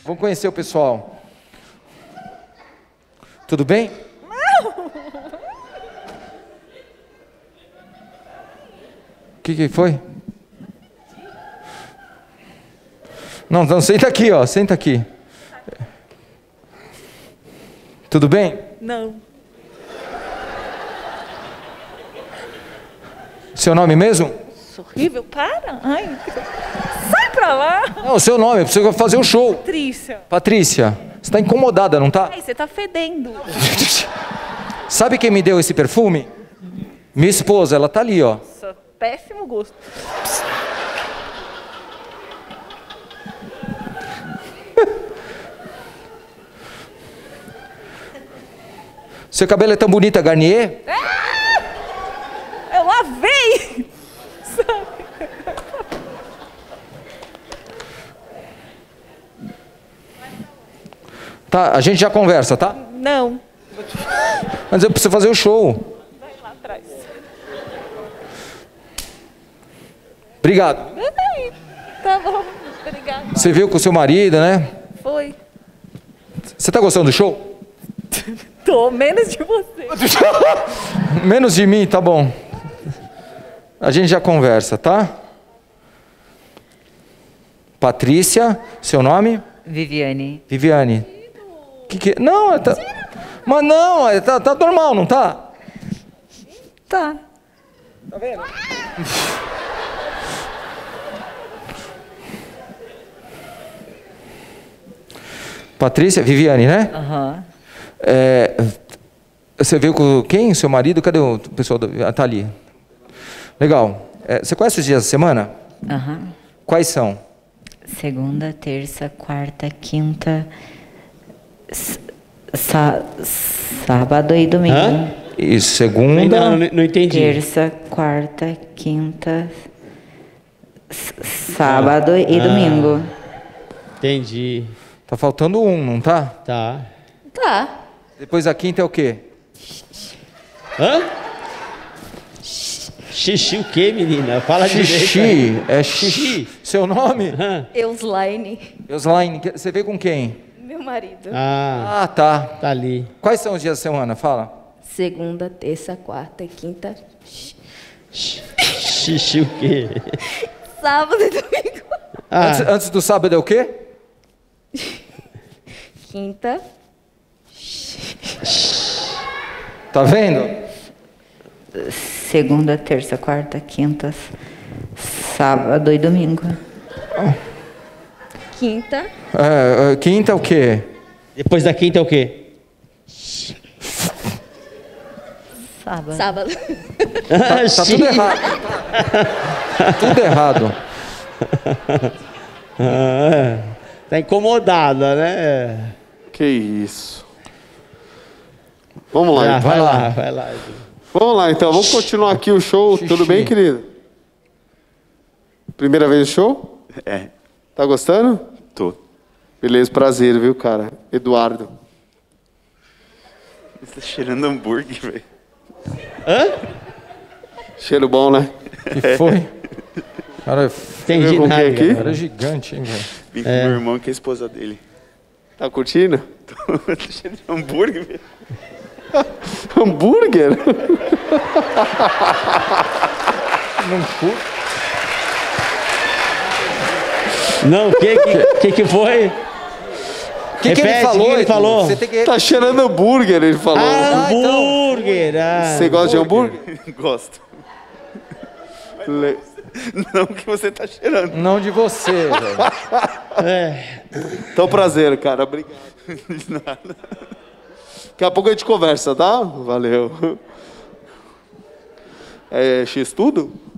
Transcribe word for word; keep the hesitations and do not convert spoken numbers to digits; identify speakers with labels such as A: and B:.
A: Vamos conhecer o pessoal. Tudo bem?
B: Não!
A: O que, que foi? Não, não, senta aqui, ó, senta aqui. Tudo bem?
B: Não.
A: Seu nome mesmo?
B: Isso horrível, para. Ai, sai pra lá.
A: Não, o seu nome, eu preciso fazer o show.
B: Patrícia.
A: Patrícia, você está incomodada, não tá?
B: Ai, você tá fedendo.
A: Sabe quem me deu esse perfume? Minha esposa, ela tá ali, ó.
B: Nossa, péssimo gosto.
A: Seu cabelo é tão bonito, é Garnier?
B: Ah! Eu lavei!
A: Tá, a gente já conversa, tá?
B: Não.
A: Mas eu preciso fazer o show.
B: Vai lá atrás.
A: Obrigado.
B: Ai, tá bom, obrigada.
A: Você viu com o seu marido, né?
B: Foi.
A: Você tá gostando do show?
B: Tô, menos de você.
A: Menos de mim, tá bom. A gente já conversa, tá? Patrícia, seu nome?
C: Viviane.
A: Viviane. Que que... Não, é tá... mas não, é tá, tá normal, não tá?
B: Tá.
A: Tá vendo? Patrícia, Viviane, né?
C: Aham. Uhum.
A: É, você veio com quem? Seu marido? Cadê o pessoal? Do... Ah, tá ali. Legal. É, você conhece os dias da semana?
C: Aham. Uhum.
A: Quais são?
C: Segunda, terça, quarta, quinta, sá, sábado e domingo.
D: Hã?
A: Isso, segunda...
D: Não, não, não entendi.
C: Terça, quarta, quinta, sábado ah. e domingo.
D: Entendi.
A: Tá faltando um, não tá?
D: Tá.
C: Tá.
A: Depois da quinta é o quê?
D: Hã? Xixi o quê, menina? Fala
A: xixi,
D: direito.
A: É xixi. Seu nome?
D: Hã?
B: Euslaine.
A: Euslaine. Você veio com quem?
B: Meu marido.
D: Ah,
A: ah, tá.
D: Tá ali.
A: Quais são os dias da semana? Fala.
B: Segunda, terça, quarta e quinta.
D: Xixi o quê?
B: Sábado e domingo.
A: Ah. Antes, antes do sábado é o quê?
B: Quinta.
A: Tá vendo?
C: Segunda, terça, quarta, quinta, sábado e domingo.
B: Quinta.
A: É, quinta é o quê?
D: Depois da quinta é o quê?
C: Sábado.
B: Sábado.
A: Tá, tá tudo errado. Tá tudo errado.
D: Ah, tá incomodada, né?
E: Que isso. Vamos lá,
D: Ah,
E: então.
D: vai lá, vai lá.
E: Vamos lá, então. Vamos continuar aqui o show.
A: Xixi.
E: Tudo bem, querido? Primeira vez no show?
F: É,
E: Tá gostando?
F: tô.
E: Beleza, prazer, viu, cara? Eduardo.
F: Você tá cheirando hambúrguer, velho.
D: Hã?
E: Cheiro bom, né?
A: Que foi? Cara,
D: Entendi
E: Viu com
D: nada.
E: quem aqui?
A: cara é gigante, hein, velho?
F: Vim com meu irmão, que é a esposa dele.
E: Tá curtindo?
F: Tô cheirando hambúrguer, velho.
E: Hambúrguer?
A: Não curto.
D: Não, o que, que que que foi?
A: O que, que ele
D: Repete,
A: falou?
D: o que ele
A: Edu?
D: falou?
A: Você tem que...
E: Tá cheirando hambúrguer, ele falou.
D: Ah,
A: Ah, então.
D: hambúrguer. ah.
E: Você gosta de hambúrguer?
F: Gosto.
E: Le-
F: Não que você tá cheirando.
A: Não de você, velho.
D: É.
E: Então, prazer, cara. Obrigado.
F: De nada.
E: Daqui a pouco a gente conversa, tá? Valeu. É X tudo?